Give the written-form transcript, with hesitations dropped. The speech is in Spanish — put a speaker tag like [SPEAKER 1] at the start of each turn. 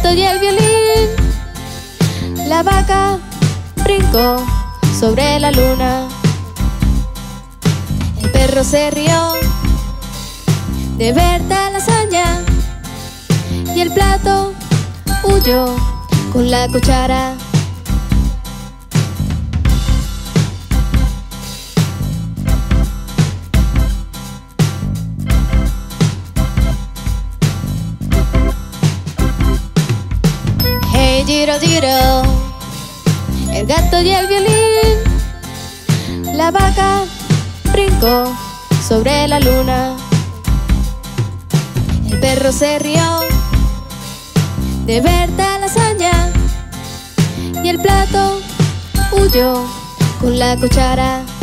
[SPEAKER 1] gato y el violín. La vaca brincó sobre la luna. El perro se rió de ver tal hazaña y el plato huyó con la cuchara. Hey Giro Giro, el gato y el violín. La vaca brincó sobre la luna. El perro se rió de ver tal hazaña y el plato huyó con la cuchara.